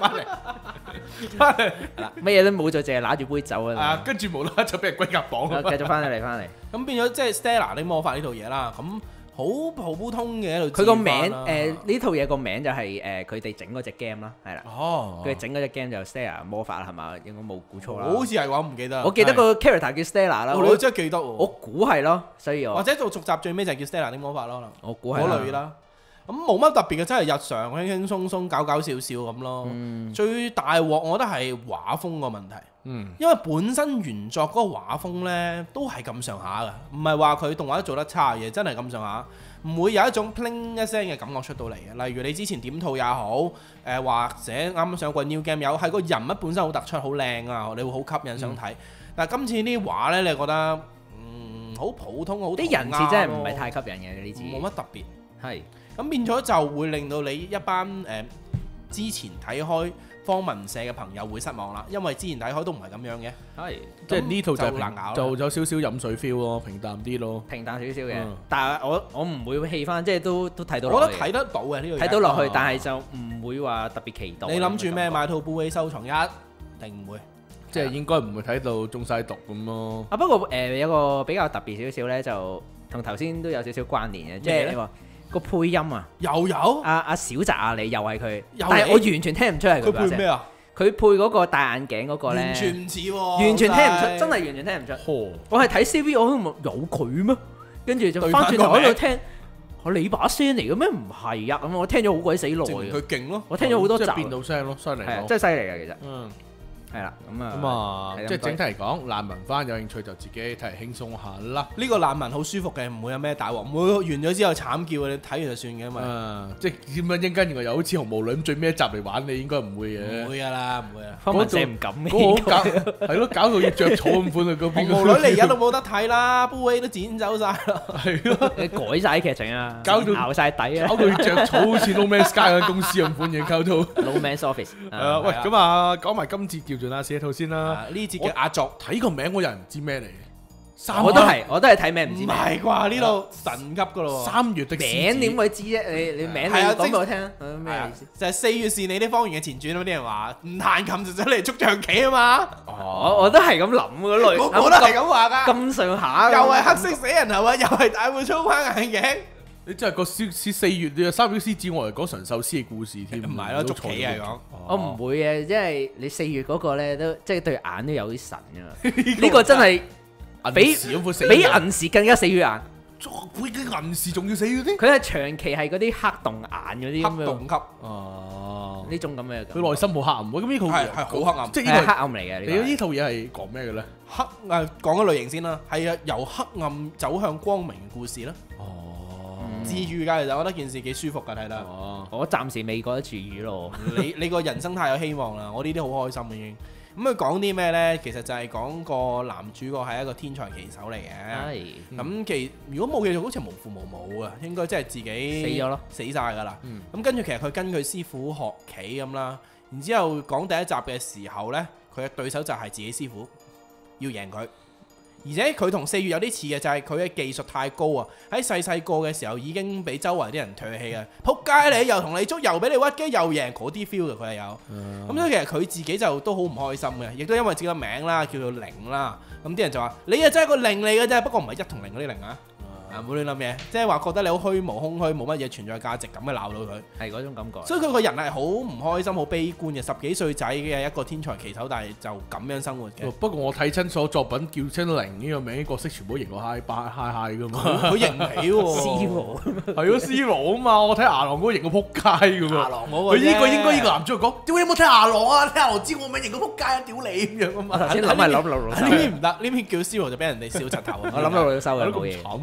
嚟， 乜嘢都冇咗，淨係揦住杯酒啊！ 跟住無啦啦就俾人龜甲綁啦。 繼續翻嚟。 咁變咗即係 Stella 的魔法呢套嘢啦，咁好普通嘅一套。 佢個名呢套嘢個名就係佢哋整嗰隻 game 啦，係啦。佢哋整嗰隻 game 就 Stella 魔法啦，係嘛？應該冇估錯啦。 好似係我唔記得。 我記得個 character 叫 Stella 啦。 你真係記得喎。 我估係咯，所以我或者做續集最尾就係叫 Stella 的魔法咯，可能。 我估係嗰類啦。咁冇乜特別嘅，真係日常輕輕鬆鬆搞搞笑笑咁咯。最大鑊我覺得係畫風個問題。因為本身原作嗰個畫風呢都係咁上下嘅，唔係話佢動畫做得差嘅，真係咁上下，唔會有一種 pling 一聲嘅感覺出到嚟嘅。例如你之前點套也好，或者啱啱上過 New Game 有，係個人物本身好突出、好靚啊，你會好吸引想睇。但係今次啲畫呢，你覺得好普通，好啲人設真係唔係太吸引嘅呢啲， 冇乜特別。 係咁變咗就會令到你一班之前睇開方文社嘅朋友會失望啦，因為之前睇開都唔係咁樣嘅。 係即係呢套就難搞， 就有少少飲水 feel 咯，平淡啲咯， 平淡少少嘅。但係我唔會氣翻，即係都睇到。 我覺得睇得到嘅呢個睇到落去，但係就唔會話特別期待。 你諗住咩買套 Blu-ray 收藏？一定唔會， 即係應該唔會睇到中晒毒咁咯。 不過有個比較特別少少咧，就同頭先都有少少關聯嘅，即係你話個配音啊， 又有阿小澤啊，你又係佢，但係我完全聽唔出係佢配咩啊？ 佢配嗰個戴眼鏡嗰個咧， 完全唔似喎， 完全聽唔出，真係完全聽唔出。我係睇 CV，我都問有佢咩？跟住就翻轉頭喺度聽，你把聲嚟嘅咩？唔係啊！咁我聽咗好鬼死耐嘅。 佢勁咯， 我聽咗好多集， 變到聲咯，犀利咯， 真係犀利嘅其實。係啦， 咁啊，即係整體嚟講，難民番有興趣就自己睇嚟輕鬆下啦。 呢個難民好舒服嘅，唔會有咩大鑊，唔會完咗之後慘叫，你睇完就算嘅嘛。 即係點樣應跟原來又好似紅毛女咁最尾一集嚟玩你，應該唔會嘅。 唔會噶啦，唔會啦。 方文社唔敢嘅。 嗰個搞係咯，搞到要着草咁款啊！嗰邊紅毛女你而家都冇得睇啦，Blu-ray 都剪走晒啦。 係咯， 你改晒劇情啊， 搞到咬晒底啊， 搞到要着草好似 No Man's Sky 嘅公司咁款嘢，搞到。 No Man's Office。 喂，咁啊，講埋今次叫做那寫套先啦。 呢節嘅壓軸， 睇個名我有人唔知咩嚟嘅。 我都係睇名唔知。 唔係啩？呢度神級噶咯喎。 3月的名點會知啫？你名你講俾我聽啊？咩意思？ 就係4月是你的方圓嘅前傳啊！啲人話唔彈琴就走嚟捉象棋啊嘛。 我都係咁諗嗰類。 我都係咁話㗎。 咁上下。 又係黑色死人頭啊！又係大會粗框眼鏡。 你真係個4月你3月獅子我嚟講神獸師嘅故事添， 唔係咯，捉棋係講。 我唔會嘅，因為你4月嗰個咧都即係對眼都有啲神㗎嘛。呢個真係比銀時更加死魚眼。 會嘅銀時仲要死嗰啲？ 佢係長期係嗰啲黑洞眼嗰啲咁樣。 黑洞級。 哦。呢種咁嘅。 佢內心好黑暗喎。咁呢套係好黑暗。 即係黑暗嚟嘅。 你呢套嘢係講咩嘅咧？ 講個類型先啦，係啊，由黑暗走向光明嘅故事啦。治癒㗎，其實我覺得件事幾舒服㗎，睇得。 我暫時未覺得治癒咯。 你個人生太有希望啦，我呢啲好開心已經。咁佢講啲咩呢？其實就係講個男主角係一個天才棋手嚟嘅。咁如果冇記錯，好似無父無母啊，應該即係自己死咗咯， 死晒㗎啦。咁跟住其實佢跟佢師傅學棋咁啦。然之後講第一集嘅時候呢，佢嘅對手就係自己師傅，要贏佢。而且佢同4月有啲似嘅，就係佢嘅技術太高啊！喺細個嘅時候已經俾周圍啲人唾棄啊！撲街你又同你捉，又俾你屈機，又贏嗰啲 feel 嘅佢係有。咁所以其實佢自己就都好唔開心嘅，亦都因為自己個名啦，叫做零啦。咁啲人就話：你啊真係個零嚟嘅啫，不過唔係1同0嗰啲零啊！唔好亂諗嘢，即係話覺得你好虛無空虛，冇乜嘢存在價值咁嘅鬧到佢， 係嗰種感覺。 所以佢個人係好唔開心、好悲觀嘅。10幾歲仔嘅一個天才棋手，但係就咁樣生活嘅。 不過我睇親所作品叫親零呢個名，啲角色全部型過 high 噶嘛， 佢型唔起喎。 C 羅係咯 C 羅啊嘛，我睇牙狼嗰個型過撲街噶嘛。 牙狼嗰個佢呢個應該呢個男主角講：屌你有冇睇牙狼啊？睇牙狼知我名型過撲街啊！屌你咁樣啊嘛。 頭先諗係諗呢邊唔得，呢邊叫 C 羅就俾人哋笑柒頭。 我諗到老收嘅冇嘢。 咁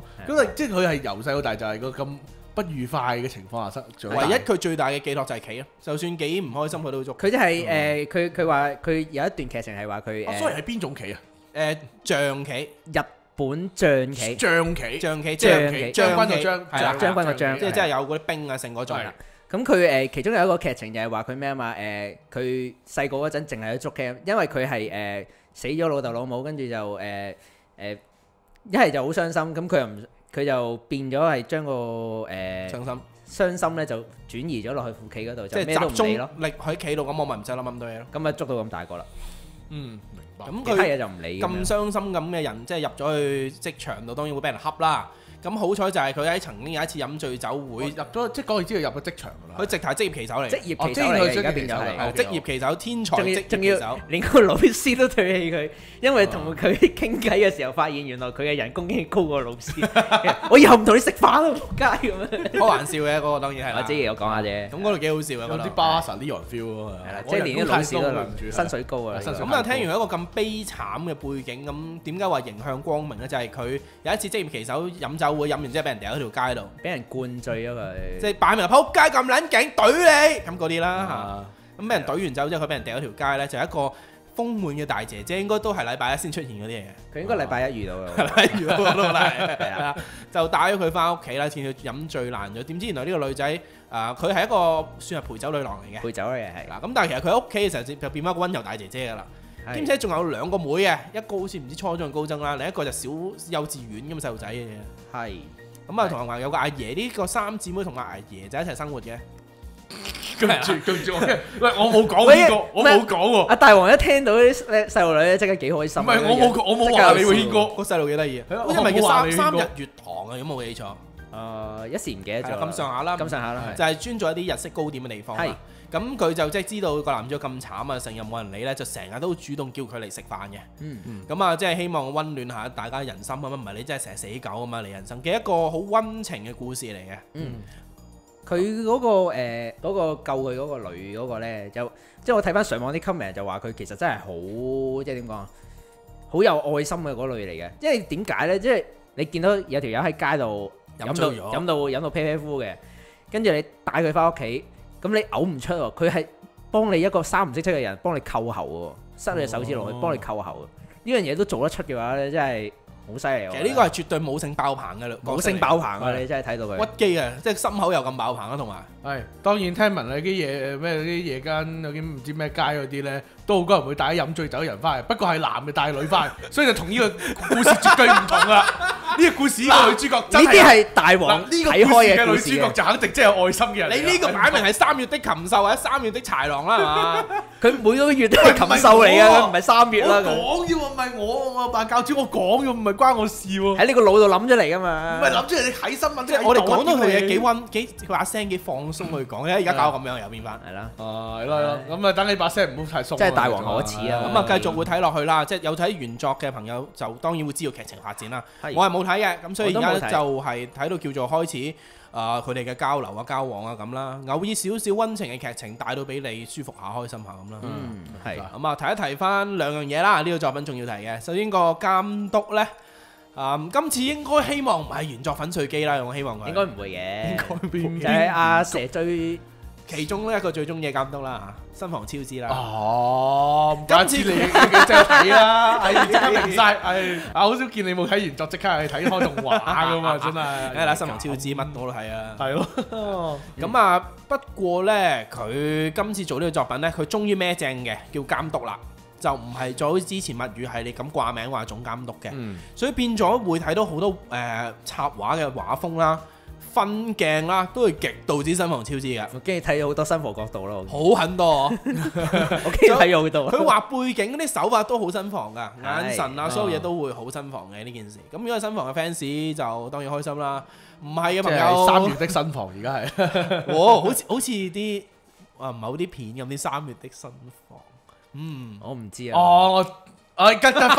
都係即係佢係由細到大就係個咁不愉快嘅情況下長大。 唯一佢最大嘅寄託就係棋咯，就算幾唔開心佢都捉。 佢即係佢話佢有一段劇情係話佢所以係邊種棋啊？ 象棋， 日本象棋， 象棋， 象棋， 象棋將軍個將， 係啦將軍個將即係真係有嗰啲兵啊成嗰種啦。 咁佢其中有一個劇情就係話佢咩啊嘛佢細個嗰陣淨係去捉 game，因為佢係死咗老豆老母，跟住就一係就好傷心，咁佢就變咗係將個傷心咧就轉移咗落去副棋嗰度，就咩都唔理咯。 力喺棋度，咁我咪唔使諗咁多嘢咯。 咁啊捉到咁大個啦。 明白。 咁其他嘢就唔理。 咁傷心咁嘅人，即係入咗去職場度，當然會俾人恰啦。咁好彩就係佢喺曾經有一次飲醉酒會入咗，即係講完之後入咗職場㗎啦。 佢直頭係職業棋手嚟， 職業棋手嚟，而家變咗係職業棋手，天才職業棋手， 連個老師都唾棄佢，因為同佢傾偈嘅時候發現原來佢嘅人工已經高過老師。我以後唔同你食飯啦，仆街咁樣。 開玩笑嘅嗰個當然係啦。 我知我講下啫。 咁嗰度幾好笑嘅， 有啲巴薩呢樣 feel 咯。 係啦，即係連啲老師都薪水高啊。 咁啊，聽完一個咁悲慘嘅背景，咁點解話迎向光明咧？就係佢有一次職業棋手飲酒會，飲完之後俾人掉喺條街度，俾人灌醉咗佢， 即係擺明仆街咁撚勁懟你咁嗰啲啦嚇。咁俾人懟完酒之後，佢俾人掉喺條街咧，就係一個豐滿嘅大姐姐，應該都係禮拜一先出現嗰啲嘢。 佢應該禮拜一遇到嘅， 遇到我都係啊，就帶咗佢翻屋企啦，見佢飲醉爛咗。點知原來呢個女仔佢係一個算係陪酒女郎嚟嘅， 陪酒嘅係嗱。咁但係其實佢喺屋企嘅時候就變翻一個溫柔大姐姐噶啦。兼且仲有兩個妹嘅，一個好似唔知初中高中啦，另一個就小幼稚園咁細路仔嘅嘢。 係咁啊，同埋有個阿爺，呢個三姊妹同阿爺就一齊生活嘅。 對唔住，喂，我冇講呢個，我冇講喎。 阿大王一聽到啲細路女咧，即刻幾開心。 唔係我冇話你會軒哥， 個細路幾得意啊！好似咪叫三日月堂啊？有冇記錯？ 一時唔記得咗。 咁上下啦， 咁上下啦， 就係專做一啲日式糕點嘅地方。係。咁佢就即係知道個男主角咁慘啊，成日冇人理咧，就成日都主動叫佢嚟食飯嘅。咁啊，即係希望溫暖下大家人心啊嘛，唔係你真係成日死狗啊嘛，嚟人生嘅一個好溫情嘅故事嚟嘅。 佢嗰個救佢嗰個女嗰個咧，就即係我睇翻上網啲 comment 就話佢其實真係好即係點講啊，好有愛心嘅嗰類嚟嘅。因為點解咧？即係你見到有條友喺街度飲到啤啤呼嘅，跟住你帶佢翻屋企。咁你嘔唔出喎，佢係幫你一個三唔識七嘅人幫你扣喉喎，塞你隻手指落去幫你扣喉，呢樣嘢都做得出嘅話咧，真係好犀利。 其實呢個係絕對母性爆棚嘅啦， 母性爆棚啊！你真係睇到佢屈機啊，即係心口又咁爆棚啊，同埋係當然聽聞有啲嘢咩啲夜間有啲唔知咩街嗰啲咧，都好多人會帶飲醉酒嘅人翻嚟，不過係男嘅帶女翻嚟，所以就同呢個故事絕對唔同啦。呢個故事個女主角真係呢啲係大王睇開嘅女主角就肯定真係有愛心嘅人。 你呢個擺明係3月的禽獸或者3月的豺狼啦，係嘛？ 佢每個月都係禽獸嚟嘅，佢唔係3月啦。 我講啫喎，唔係我扮教主，我講啫，唔係關我事喎。 喺呢個腦度諗出嚟㗎嘛。 唔係諗出嚟，你睇新聞即係我哋講到套嘢幾溫幾，佢把聲幾放鬆去講嘅，而家搞咁樣又變翻。 係啦。 係咯，咁啊等你把聲唔好太鬆。 即係大王可恥啊！ 咁啊繼續會睇落去啦，即係有睇原作嘅朋友就當然會知道劇情發展啦。我係冇睇嘅，咁所以而家就係睇到叫做開始佢哋嘅交流啊、交往啊咁啦，偶爾少少溫情嘅劇情帶到俾你舒服下、開心下咁啦。 係。 咁啊提一提翻兩樣嘢啦，呢個作品仲要提嘅。首先個監督咧，今次應該希望唔係原作粉碎機啦，我希望佢應該唔會嘅。 應該邊就係阿蛇最其中一個最中意嘅監督啦，新房超之啦。 今次你即係睇啦，即刻明晒。好少見你冇睇原作，即刻係睇開動畫噶嘛，真係。 係啦，新房超之乜我都睇啊。 係咯。 咁啊，不過咧，佢今次做呢個作品咧，佢終於孭正嘅，叫監督啦，就唔係再好似之前物語系列咁掛名話總監督嘅。所以變咗會睇到好多插畫嘅畫風啦。分鏡啦，都係極度之新房超之嘅。 我驚你睇咗好多新房角度咯， 好很多。 我驚睇咗好多。 佢畫背景嗰啲手法都好新房噶，眼神啊，所有嘢都會好新房嘅呢件事。咁如果係新房嘅 fans 就當然開心啦。唔係嘅朋友 ，3月的新房而家係。 好似啲唔係好啲片咁啲3月的新房。 我唔知啊。 快！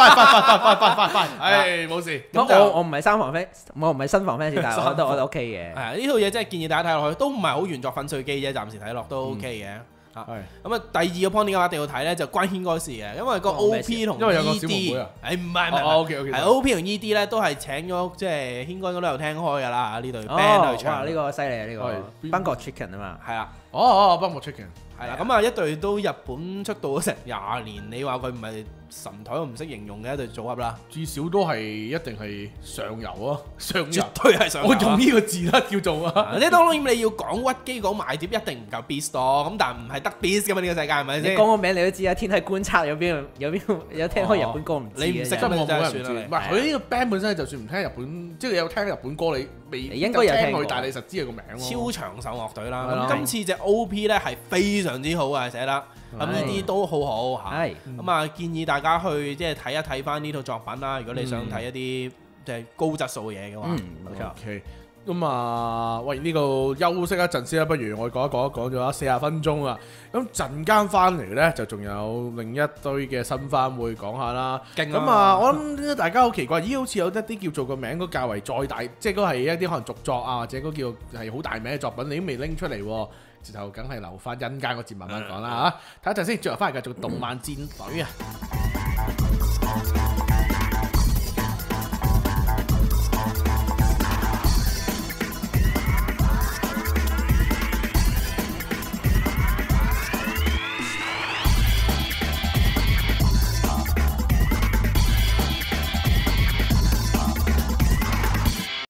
冇事。 我唔係新房 fans，我唔係新房 fans，但係我覺得 OK 嘅。 係呢套嘢真係建議大家睇落去，都唔係好原作粉碎機啫，暫時睇落都 OK 嘅。 咁啊，第二個 point 點解一定要睇咧？就關軒哥事嘅，因為個 OP 同 ED， 因為有個小妹妹啊。 唔係 ，OK， 係 OP 同 ED 咧都係請咗，即係軒哥應該都有聽開㗎啦，呢隊 band 去唱。 哇！呢個犀利啊，呢個 Bangkok Chicken 啊嘛。 係啦。 Bangkok Chicken。 係啦，咁啊一隊都日本出道咗成20年，你話佢唔係神台都唔識形容嘅一隊組合啦， 至少都係一定係上游啊，上游絕對係上游。 我用呢個字啦，叫做啊。 即係當然你要講屈機講賣碟一定唔夠 Beast 多，咁但係唔係得 Beast 㗎嘛，呢個世界係咪先？ 你講個名你都知啊，天體觀察有聽開日本歌唔知你唔識真係冇人算啦。 唔係佢呢個 band 本身，就算唔聽日本，即係有聽日本歌，你未應該有聽過， 但係你實知佢個名咯。 超長壽樂隊啦，咁今次隻 OP 咧係非常之好啊，寫得咁呢啲都好好嚇。咁啊建議大家去即係睇一睇翻呢套作品啦。如果你想睇一啲即係高質素嘅嘢嘅話， 冇錯。 OK，咁啊，喂，呢個休息一陣先啦，不如我講咗40分鐘啊。咁陣間翻嚟呢，就仲有另一堆嘅新番會講下啦。咁啊，我諗大家好奇怪，咦？好似有一啲叫做個名都較為再大，即係都係一啲可能續作啊，或者嗰叫係好大名嘅作品，你都未拎出嚟喎。就梗係留翻陣間個節慢慢講啦嚇，睇一陣先，最後翻嚟繼續動漫戰隊啊！